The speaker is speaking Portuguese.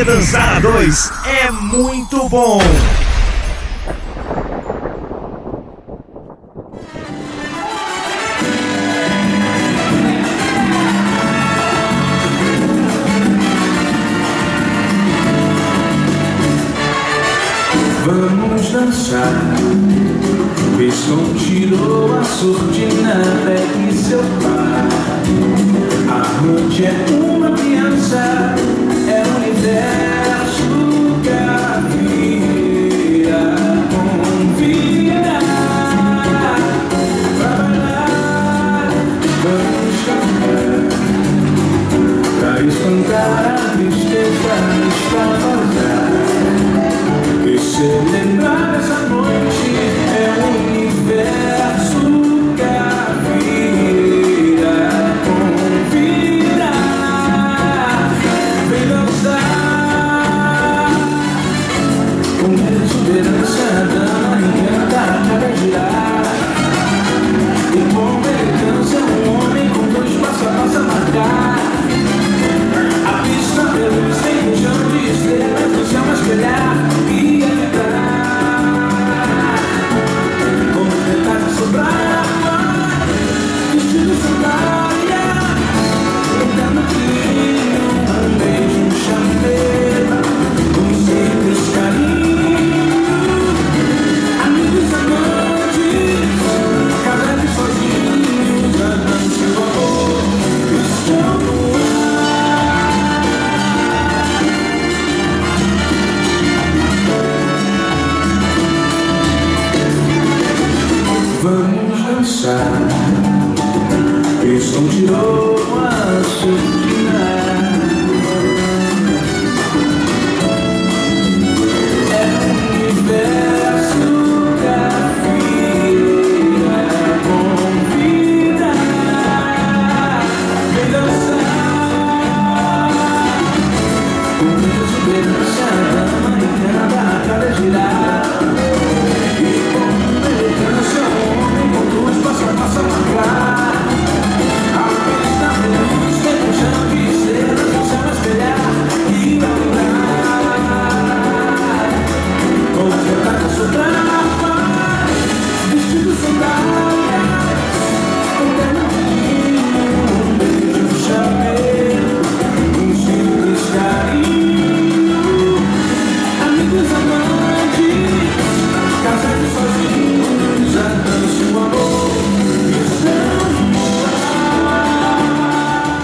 Porque dançar a dois é muito bom. Vamos dançar. Piscão tirou a surdina, pegue seu par. A noite é uma criança, é o universo que a vida convida. Pra bailar, vamos cantar, pra espantar a tristeza, extravasar e celebrar essa noite. É o universo que a vida convida. Vem dançar com medo, exuberância, dama encanta, a cara girar. E com elegância um homem com dois passo a passo a marcar. A pista pelo sem chão de estrelas no céu a espelhar e a vibrar. Como detalhes sobrar, vestido sandália, eterno brilho, um beijo, um chameiro, um simples carinho. Amigos amantes, casais sozinhos, a dança e o amor estão no ar. Vamos dançar. Piscão tirou a surdina. É o universo que a vida convida. Vem dançar com medo, exuberância, dama encanta, a cara girar. E com elegância um homem com duas passo a passo a marcar. A pista feliz, tem um chão de estrelas no céu a espelhar e a vibrar. Com as detalhes sobrar, vestido sandália, eterno brilho, um beijo, um chameiro, um simples carinho. Amigos amantes, casais sozinhos, a dança e o amor estão no ar.